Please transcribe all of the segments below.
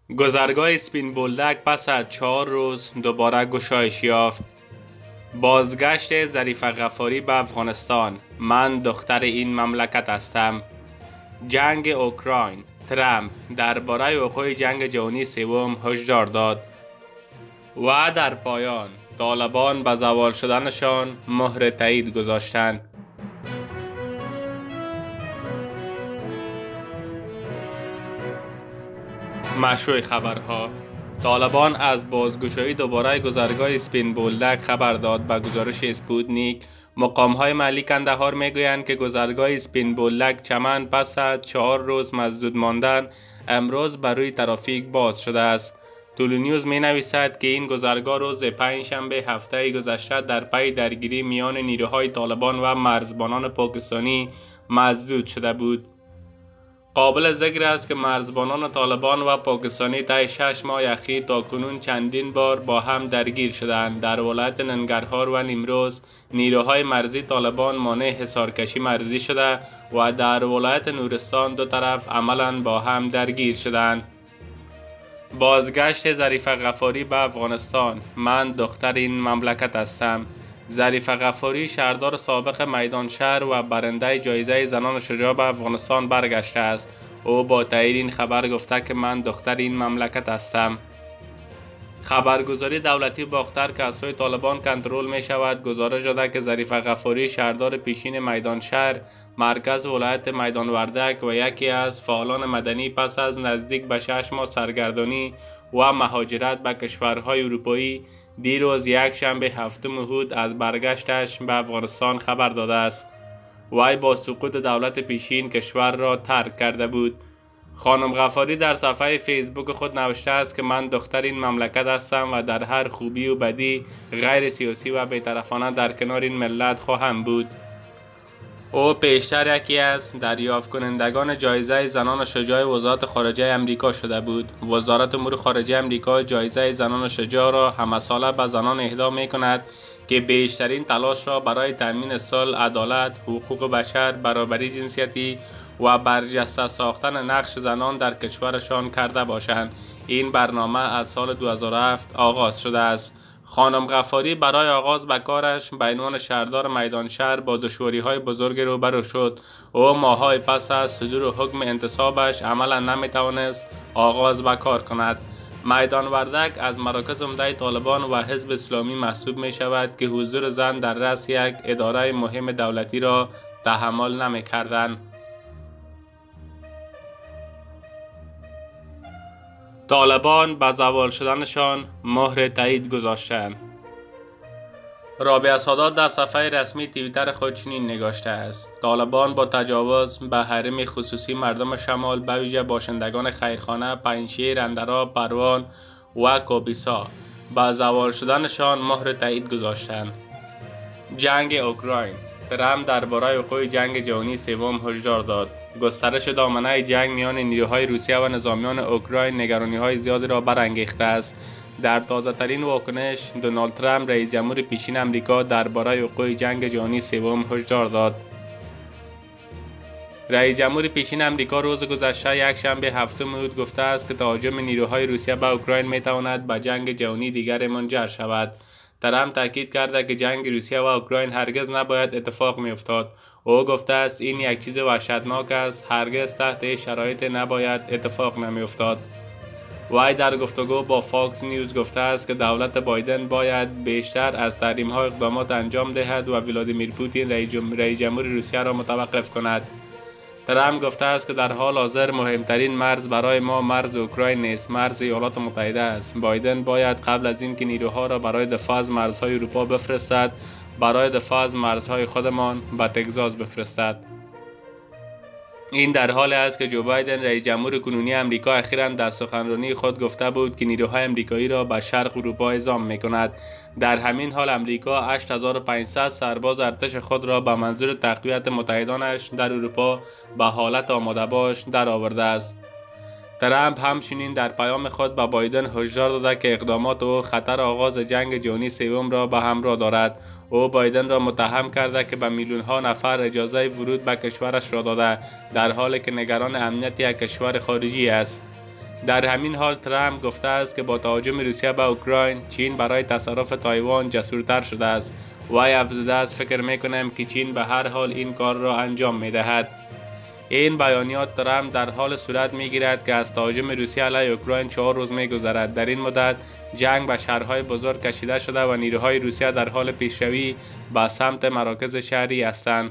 گذرگاه اسپین بولدک پس از 4 روز دوباره گشایش یافت. بازگشت ظریف غفاری به افغانستان. من دختر این مملکت هستم. جنگ اوکراین. ترامپ درباره وقوع جنگ جهانی سوم هشدار داد. و در پایان طالبان به زوال شدنشان مهر تایید گذاشتند. مشروع خبرها: طالبان از بازگشایی دوباره گذرگاه اسپین بولدک خبر داد. به گزارش اسپوتنیک، مقام‌های محلی کندهار میگویند که گذرگاه اسپین بولدک چمن پس از 4 روز مسدود ماندن امروز بر روی ترافیک باز شده است. طلوع نیوز می نویسد که این گذرگاه روز پنجشنبه هفته گذشته در پی درگیری میان نیروهای طالبان و مرزبانان پاکستانی مسدود شده بود. قابل ذکر است که مرزبانان طالبان و پاکستانی طی 6 ماه اخیر تاکنون چندین بار با هم درگیر شدند. در ولایت ننگرهار و نیمروز نیروهای مرزی طالبان مانع حصارکشی مرزی شده و در ولایت نورستان دو طرف عملاً با هم درگیر شدند. بازگشت ظریف غفاری به افغانستان. من دختر این مملکت هستم. ظریف غفاری شهردار سابق میدان شهر و برنده جایزه زنان شجاع به افغانستان برگشته است. او با تایید این خبر گفته که من دختر این مملکت هستم. خبرگزاری دولتی باختر که از سوی طالبان کنترل می شود گزارش داده که ظریف غفاری شهردار پیشین میدان شهر مرکز ولایت میدان وردک و یکی از فعالان مدنی پس از نزدیک به 6 ماه سرگردانی و مهاجرت به کشورهای اروپایی دیروز یکشنبه هفتم اود از برگشتش به افغانستان خبر داده است. وی با سقوط دولت پیشین کشور را ترک کرده بود. خانم غفاری در صفحه فیسبوک خود نوشته است که من دختر این مملکت هستم و در هر خوبی و بدی غیر سیاسی و بی‌طرفانه در کنار این ملت خواهم بود. او پیشتر یکی از دریافت کنندگان جایزه زنان شجاع وزارت خارجه امریکا شده بود. وزارت امور خارجه امریکا جایزه زنان شجاع را همه ساله به زنان اهدا می کند که بیشترین تلاش را برای تامین صلح، عدالت، حقوق بشر، برابری جنسیتی و برجسته ساختن نقش زنان در کشورشان کرده باشند. این برنامه از سال 2007 آغاز شده است. خانم غفاری برای آغاز به کارش به عنوان شهردار میدان شهر با دشواری‌های بزرگ روبرو شد. او ماه‌های پس از صدور حکم انتصابش عملا نمی‌توانست آغاز به کار کند. میدان وردک از مراکز عمده طالبان و حزب اسلامی محسوب می شود که حضور زن در رأس یک اداره مهم دولتی را تحمل نمی کردند. طالبان به زوال شدنشان مهر تایید گذاشتند. رابعه سادات در صفحه رسمی توییتر خود چنین نگاشته است: طالبان با تجاوز به حریم خصوصی مردم شمال به ویژه باشندگان خیرخانه پنجشیر، اندراب، پروان و کاپیسا به زوال شدنشان مهر تایید گذاشتند. جنگ اوکراین. ترامپ درباره وقوع جنگ جهانی سوم هشدار داد. گسترش دامنه جنگ میان نیروهای روسیه و نظامیان اوکراین نگرانی‌های زیادی را برانگیخته است. در تازه‌ترین واکنش، دونالد ترامپ رئیس جمهور پیشین آمریکا درباره وقوع جنگ جهانی سوم هشدار داد. رئیس جمهور پیشین آمریکا روز گذشته یکشنبه هفتم اود گفته است که تهاجم نیروهای روسیه به اوکراین می‌تواند به جنگ جهانی دیگر منجر شود. ترامپ تاکید کرده که جنگ روسیه و اوکراین هرگز نباید اتفاق می‌افتاد. او گفته است این یک چیز وحشتناک است، هرگز تحت شرایط نباید اتفاق نمی‌افتاد. وی در گفتگو با فاکس نیوز گفته است که دولت بایدن باید بیشتر از تحریم‌ها اقدامات انجام دهد و ولادیمیر پوتین رئیس جمهور روسیه را متوقف کند. ترامپ گفته است که در حال حاضر مهمترین مرز برای ما مرز اوکراین نیست، مرز ایالات متحده است. بایدن باید قبل از اینکه نیروها را برای دفاع از مرزهای اروپا بفرستد، برای دفاع از مرزهای خودمان به تگزاس بفرستد. این در حالی است که جو بایدن رئیس جمهور کنونی آمریکا اخیراً در سخنرانی خود گفته بود که نیروهای آمریکایی را به شرق اروپا اعزام می‌کند. در همین حال آمریکا 8500 سرباز ارتش خود را به منظور تقویت متحدانش در اروپا به حالت آماده باش درآورده است. ترامپ همچنین در پیام خود به بایدن هشدار داده که اقدامات او خطر آغاز جنگ جهانی سوم را به همراه دارد. او بایدن را متهم کرده که به میلیون‌ها نفر اجازه ورود به کشورش را داده، در حالی که نگران امنیت یک کشور خارجی است. در همین حال ترامپ گفته است که با تهاجم روسیه به اوکراین، چین برای تصرف تایوان جسورتر شده است. وی افزوده است فکر میکنم که چین به هر حال این کار را انجام میدهد. این بیانیات ترامپ در حال صورت میگیرد که از تهاجم روسیه علیه اوکراین 4 روز میگذرد. در این مدت جنگ به شهرهای بزرگ کشیده شده و نیروهای روسیه در حال پیشروی به سمت مراکز شهری هستند.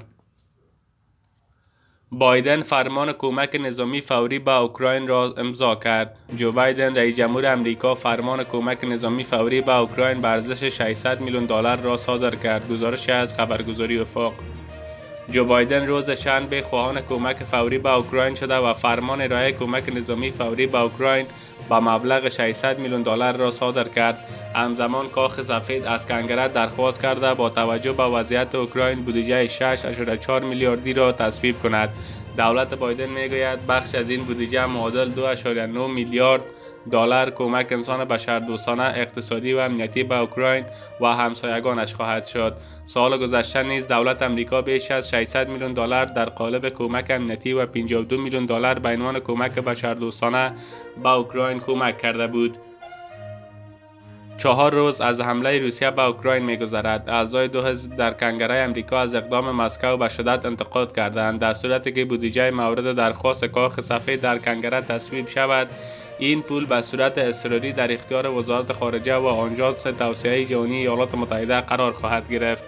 بایدن فرمان کمک نظامی فوری به اوکراین را امضا کرد. جو بایدن رئیس جمهور امریکا فرمان کمک نظامی فوری به اوکراین به ارزش 600 میلیون دلار را صادر کرد. گزارش از خبرگزاری افاق. جو بایدن روز شنبه خواهان کمک فوری به اوکراین شده و فرمان ارائه کمک نظامی فوری به اوکراین با مبلغ 600 میلیون دلار را صادر کرد. همزمان کاخ سفید از کنگره درخواست کرده با توجه به وضعیت اوکراین بودجه 6.4 میلیاردی را تصویب کند. دولت بایدن میگوید بخش از این بودجه معادل 2.9 میلیارد دلار کمک انسان بشردوستانه، اقتصادی و امنیتی به اوکراین و همسایگانش خواهد شد. سال گذشته نیز دولت امریکا بیش از 600 میلیون دلار در قالب کمک امنیتی و 52 میلیون دلار به عنوان کمک بشردوستانه به اوکراین کمک کرده بود. 4 روز از حمله روسیه به اوکراین می‌گذرد. اعضای 2 حزب در کنگره امریکا از اقدام مسکو به شدت انتقاد کردند. در صورتی که بودجه مورد درخواست کاخ سفید در کنگره تصویب شود، این پول به صورت اضطراری در اختیار وزارت خارجه و آژانس توسعه جهانی ایالات متحده قرار خواهد گرفت.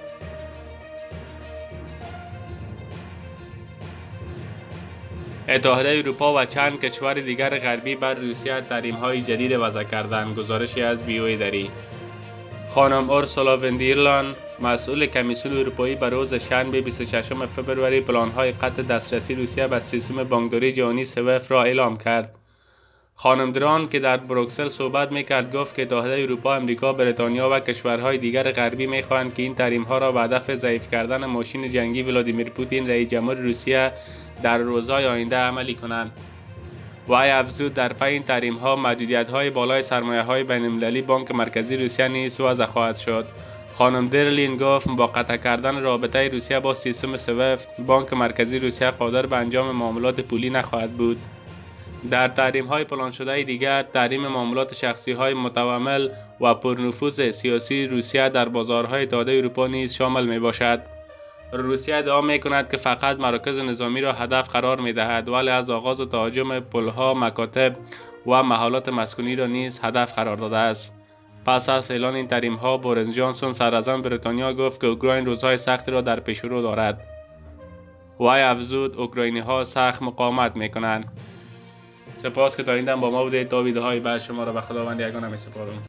اتحادیه اروپا و چند کشور دیگر غربی بر روسیه تحریم‌های جدید وضع کردند. گزارشی از بیوی دری. خانم اورسولا وون در لین، مسئول کمیسیون اروپایی، به روز شنبه 26 فوریه پلان‌های قطع دسترسی روسیه به سیستم بانکداری جهانی سویفت را اعلام کرد. خانم دران که در بروکسل صحبت میکرد گفت که اتحادیه اروپا، امریکا، بریتانیا و کشورهای دیگر غربی میخواهند که این تحریم‌ها را به هدف ضعیف کردن ماشین جنگی ولادیمیر پوتین رئیس جمهور روسیه در روزهای آینده عملی کنند. وی افزود در پی این تحریم‌ها محدودیت‌های بالای سرمایه‌های بین‌المللی بانک مرکزی روسیه نیز وضع خواهد شد. خانم در لین گفت با قطع کردن رابطه روسیه با سیستم سویفت، بانک مرکزی روسیه قادر به انجام معاملات پولی نخواهد بود. در تحریم‌های پلان شده دیگر، تحریم معاملات شخصی‌های متعامل و پرنفوذ سیاسی روسیه در بازارهای اتحادیه اروپا نیز شامل می‌باشد. روسیه ادعا می‌کند که فقط مراکز نظامی را هدف قرار می‌دهد، ولی از آغاز تهاجم پل‌ها، مکاتب و محلات مسکونی را نیز هدف قرار داده است. پس از اعلان این تحریم‌ها، بوریس جانسون سراسر بریتانیا گفت که اوکراین روزهای سختی را در پیش رو دارد. وی افزود اوکراینی‌ها سخت مقاومت می‌کنند. سپاس که تا این دم با ما بودید. تا ویدیوهای بعد شما را به خداوند یگانه می‌سپارم.